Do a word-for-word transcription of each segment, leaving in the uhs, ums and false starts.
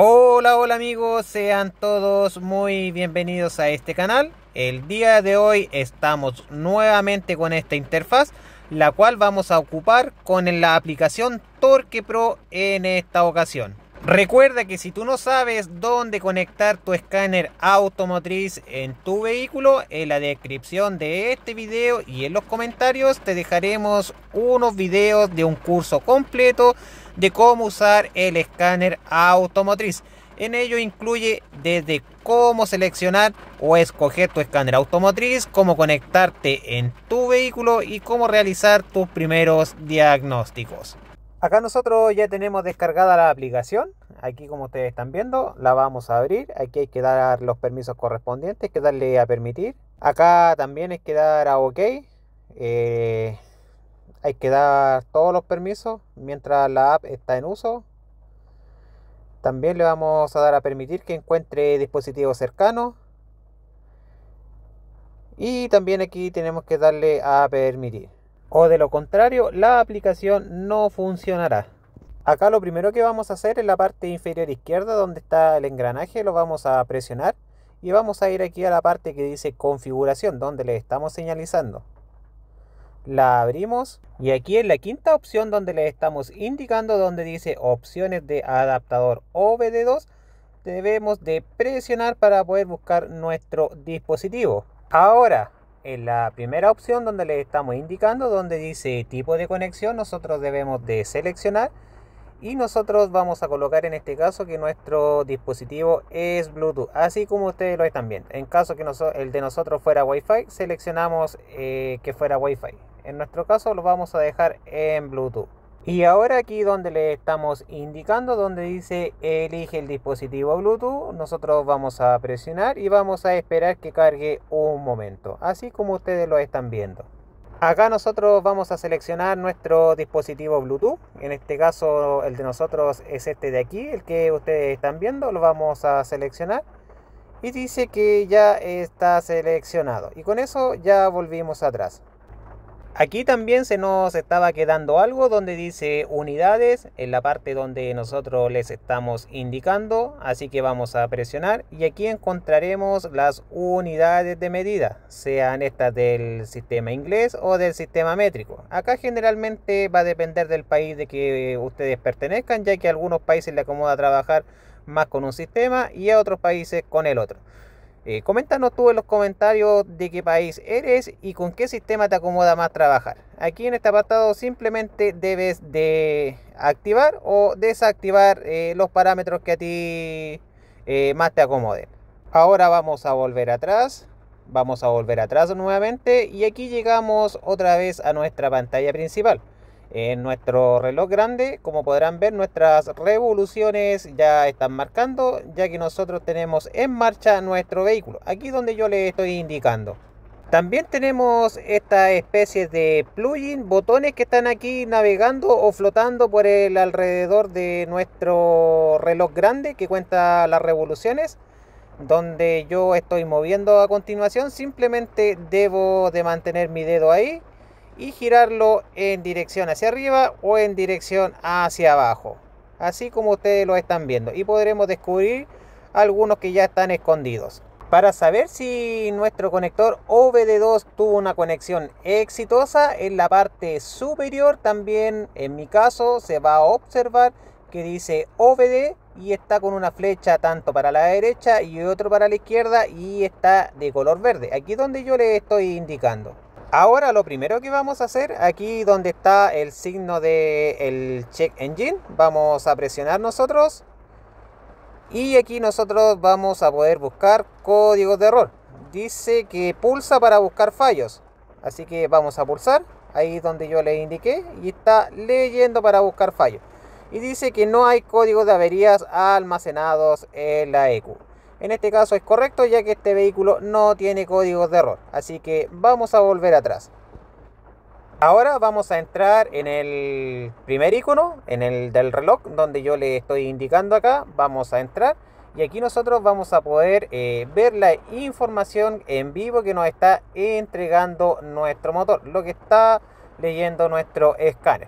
Hola, hola amigos, sean todos muy bienvenidos a este canal. El día de hoy estamos nuevamente con esta interfaz, la cual vamos a ocupar con la aplicación Torque Pro en esta ocasión. Recuerda que si tú no sabes dónde conectar tu escáner automotriz en tu vehículo, en la descripción de este video y en los comentarios te dejaremos unos videos de un curso completo de cómo usar el escáner automotriz. En ello incluye desde cómo seleccionar o escoger tu escáner automotriz, cómo conectarte en tu vehículo y cómo realizar tus primeros diagnósticos. Acá nosotros ya tenemos descargada la aplicación. Aquí, como ustedes están viendo, la vamos a abrir. Aquí hay que dar los permisos correspondientes, hay que darle a permitir. Acá también hay que dar a OK. Eh, hay que dar todos los permisos mientras la app está en uso. También le vamos a dar a permitir que encuentre dispositivos cercanos. Y también aquí tenemos que darle a permitir. O de lo contrario, la aplicación no funcionará. Acá lo primero que vamos a hacer en la parte inferior izquierda, donde está el engranaje, lo vamos a presionar. Y vamos a ir aquí a la parte que dice configuración, donde le estamos señalizando. La abrimos y aquí en la quinta opción donde le estamos indicando, donde dice opciones de adaptador O B D dos, debemos de presionar para poder buscar nuestro dispositivo. Ahora, en la primera opción donde le estamos indicando, donde dice tipo de conexión, nosotros debemos de seleccionar y nosotros vamos a colocar en este caso que nuestro dispositivo es Bluetooth, así como ustedes lo están viendo. En caso que el de nosotros fuera Wi-Fi, seleccionamos eh, que fuera Wi-Fi. En nuestro caso lo vamos a dejar en Bluetooth. Y ahora aquí donde le estamos indicando, donde dice elige el dispositivo Bluetooth, nosotros vamos a presionar y vamos a esperar que cargue un momento, así como ustedes lo están viendo. Acá nosotros vamos a seleccionar nuestro dispositivo Bluetooth. En este caso el de nosotros es este de aquí, el que ustedes están viendo. Lo vamos a seleccionar y dice que ya está seleccionado, y con eso ya volvimos atrás. Aquí también se nos estaba quedando algo donde dice unidades, en la parte donde nosotros les estamos indicando, así que vamos a presionar y aquí encontraremos las unidades de medida, sean estas del sistema inglés o del sistema métrico. Acá generalmente va a depender del país de que ustedes pertenezcan, ya que a algunos países les acomoda trabajar más con un sistema y a otros países con el otro. Eh, coméntanos tú en los comentarios de qué país eres y con qué sistema te acomoda más trabajar. Aquí en este apartado simplemente debes de activar o desactivar eh, los parámetros que a ti eh, más te acomoden. Ahora vamos a volver atrás. Vamos a volver atrás nuevamente y aquí llegamos otra vez a nuestra pantalla principal. En nuestro reloj grande, como podrán ver, nuestras revoluciones ya están marcando, ya que nosotros tenemos en marcha nuestro vehículo, aquí donde yo les estoy indicando. También tenemos esta especie de plugin, botones que están aquí navegando o flotando por el alrededor de nuestro reloj grande que cuenta las revoluciones, donde yo estoy moviendo a continuación. Simplemente debo de mantener mi dedo ahí y girarlo en dirección hacia arriba o en dirección hacia abajo, así como ustedes lo están viendo, y podremos descubrir algunos que ya están escondidos. Para saber si nuestro conector O B D dos tuvo una conexión exitosa, en la parte superior también, en mi caso, se va a observar que dice O B D y está con una flecha tanto para la derecha y otro para la izquierda y está de color verde, aquí donde yo le estoy indicando. Ahora lo primero que vamos a hacer, aquí donde está el signo de el check engine, vamos a presionar nosotros y aquí nosotros vamos a poder buscar códigos de error. Dice que pulsa para buscar fallos, así que vamos a pulsar ahí donde yo le indiqué y está leyendo para buscar fallos. Y dice que no hay códigos de averías almacenados en la E Q. En este caso es correcto, ya que este vehículo no tiene códigos de error. Así que vamos a volver atrás. Ahora vamos a entrar en el primer icono, en el del reloj, donde yo le estoy indicando acá. Vamos a entrar y aquí nosotros vamos a poder eh, ver la información en vivo que nos está entregando nuestro motor, lo que está leyendo nuestro escáner.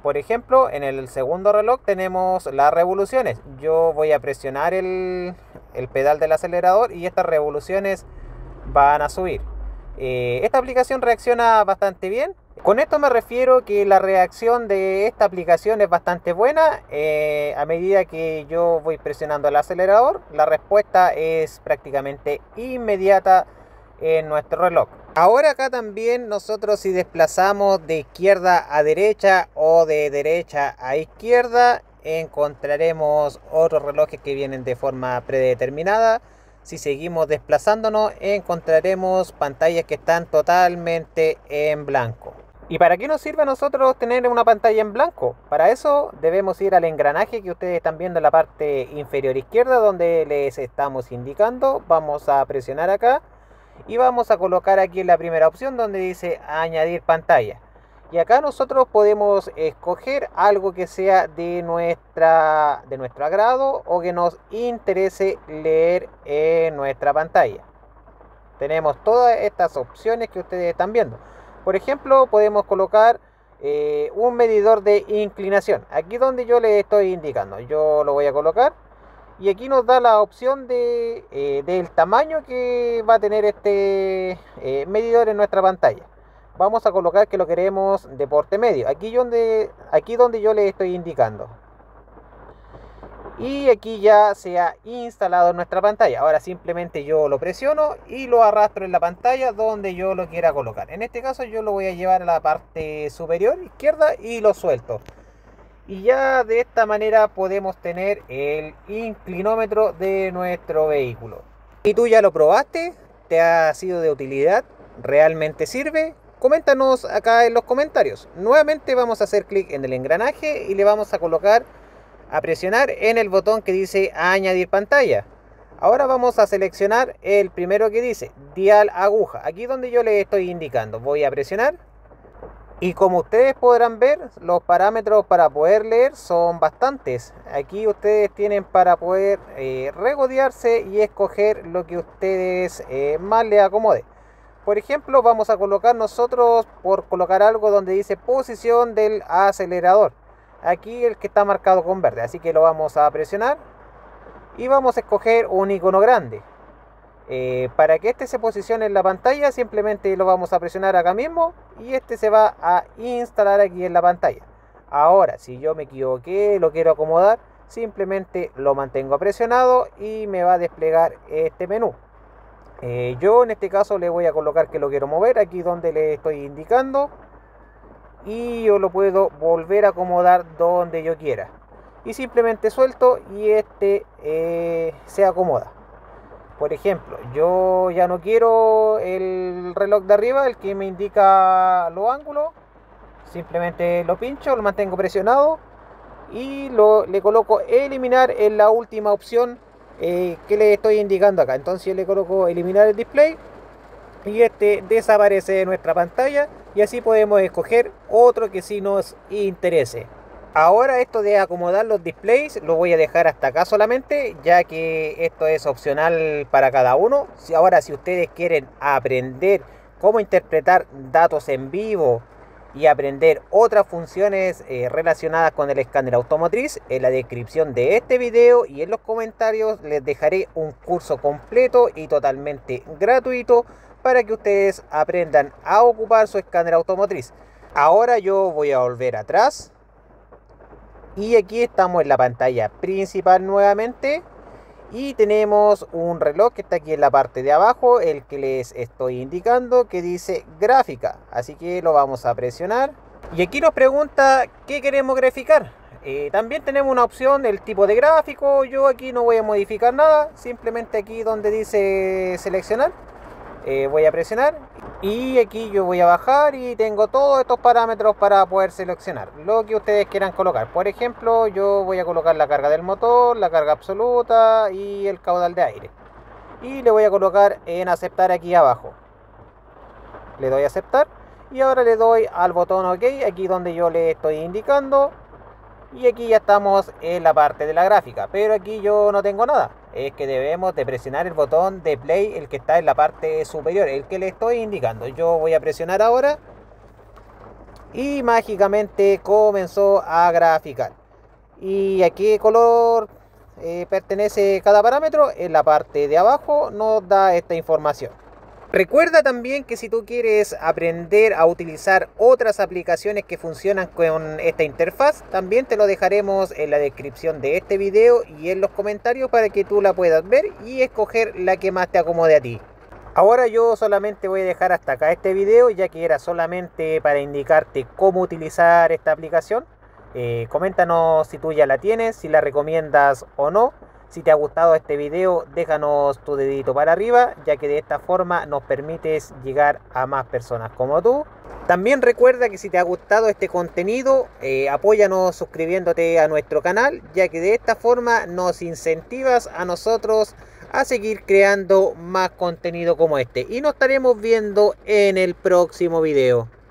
Por ejemplo, en el segundo reloj tenemos las revoluciones. Yo voy a presionar el, el pedal del acelerador y estas revoluciones van a subir. Eh, esta aplicación reacciona bastante bien. Con esto me refiero que la reacción de esta aplicación es bastante buena. Eh, a medida que yo voy presionando el acelerador, la respuesta es prácticamente inmediata en nuestro reloj. Ahora acá también nosotros, si desplazamos de izquierda a derecha o de derecha a izquierda, encontraremos otros relojes que vienen de forma predeterminada. Si seguimos desplazándonos, encontraremos pantallas que están totalmente en blanco. ¿Y para qué nos sirve a nosotros tener una pantalla en blanco? Para eso debemos ir al engranaje que ustedes están viendo en la parte inferior izquierda, donde les estamos indicando. Vamos a presionar acá y vamos a colocar aquí en la primera opción donde dice añadir pantalla. Y acá nosotros podemos escoger algo que sea de, nuestra, de nuestro agrado o que nos interese leer en nuestra pantalla. Tenemos todas estas opciones que ustedes están viendo. Por ejemplo, podemos colocar eh, un medidor de inclinación. Aquí donde yo le estoy indicando. Yo lo voy a colocar. Y aquí nos da la opción de, eh, del tamaño que va a tener este eh, medidor en nuestra pantalla. Vamos a colocar que lo queremos de porte medio. Aquí donde, aquí donde yo le estoy indicando. Y aquí ya se ha instalado en nuestra pantalla. Ahora simplemente yo lo presiono y lo arrastro en la pantalla donde yo lo quiera colocar. En este caso yo lo voy a llevar a la parte superior izquierda y lo suelto. Y ya de esta manera podemos tener el inclinómetro de nuestro vehículo. ¿Y tú ya lo probaste? ¿Te ha sido de utilidad? ¿Realmente sirve? Coméntanos acá en los comentarios. Nuevamente vamos a hacer clic en el engranaje y le vamos a colocar a presionar en el botón que dice añadir pantalla. Ahora vamos a seleccionar el primero que dice dial aguja. Aquí donde yo le estoy indicando. Voy a presionar. Y como ustedes podrán ver, los parámetros para poder leer son bastantes. Aquí ustedes tienen para poder eh, regodearse y escoger lo que ustedes eh, más les acomode. Por ejemplo, vamos a colocar nosotros por colocar algo donde dice posición del acelerador. Aquí el que está marcado con verde. Así que lo vamos a presionar. Y vamos a escoger un icono grande. Eh, para que este se posicione en la pantalla, simplemente lo vamos a presionar acá mismo y este se va a instalar aquí en la pantalla. Ahora, si yo me equivoqué, lo quiero acomodar, simplemente lo mantengo presionado y me va a desplegar este menú. Eh, yo en este caso le voy a colocar que lo quiero mover aquí donde le estoy indicando y yo lo puedo volver a acomodar donde yo quiera. Y simplemente suelto y este eh, se acomoda. Por ejemplo, yo ya no quiero el reloj de arriba, el que me indica los ángulos. Simplemente lo pincho, lo mantengo presionado y lo, le coloco eliminar en la última opción eh, que le estoy indicando acá. Entonces yo le coloco eliminar el display y este desaparece de nuestra pantalla y así podemos escoger otro que sí nos interese. Ahora esto de acomodar los displays lo voy a dejar hasta acá solamente, ya que esto es opcional para cada uno. Ahora si ustedes quieren aprender cómo interpretar datos en vivo y aprender otras funciones eh, relacionadas con el escáner automotriz, en la descripción de este video y en los comentarios les dejaré un curso completo y totalmente gratuito para que ustedes aprendan a ocupar su escáner automotriz. Ahora yo voy a volver atrás. Y aquí estamos en la pantalla principal nuevamente. Y tenemos un reloj que está aquí en la parte de abajo, el que les estoy indicando, que dice gráfica. Así que lo vamos a presionar. Y aquí nos pregunta qué queremos graficar. Eh, también tenemos una opción del tipo de gráfico. Yo aquí no voy a modificar nada. Simplemente aquí donde dice seleccionar. Eh, voy a presionar y aquí yo voy a bajar y tengo todos estos parámetros para poder seleccionar lo que ustedes quieran colocar. Por ejemplo, yo voy a colocar la carga del motor, la carga absoluta y el caudal de aire y le voy a colocar en aceptar aquí abajo. Le doy a aceptar y ahora le doy al botón OK aquí donde yo le estoy indicando y aquí ya estamos en la parte de la gráfica, pero aquí yo no tengo nada. Es que debemos de presionar el botón de play, el que está en la parte superior, el que le estoy indicando. Yo voy a presionar ahora y mágicamente comenzó a graficar. ¿Y a qué color eh, pertenece cada parámetro? En la parte de abajo nos da esta información. Recuerda también que si tú quieres aprender a utilizar otras aplicaciones que funcionan con esta interfaz, también te lo dejaremos en la descripción de este video y en los comentarios para que tú la puedas ver y escoger la que más te acomode a ti. Ahora yo solamente voy a dejar hasta acá este video, ya que era solamente para indicarte cómo utilizar esta aplicación. Eh, coméntanos si tú ya la tienes, si la recomiendas o no. Si te ha gustado este video, déjanos tu dedito para arriba, ya que de esta forma nos permites llegar a más personas como tú. También recuerda que si te ha gustado este contenido, eh, apóyanos suscribiéndote a nuestro canal, ya que de esta forma nos incentivas a nosotros a seguir creando más contenido como este. Y nos estaremos viendo en el próximo video.